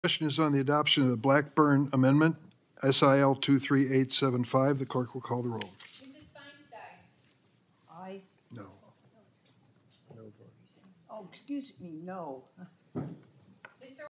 Question is on the adoption of the Blackburn Amendment, SIL 23875. The clerk will call the roll. Mrs. Feinstein. Aye. No. Oh, excuse me, no.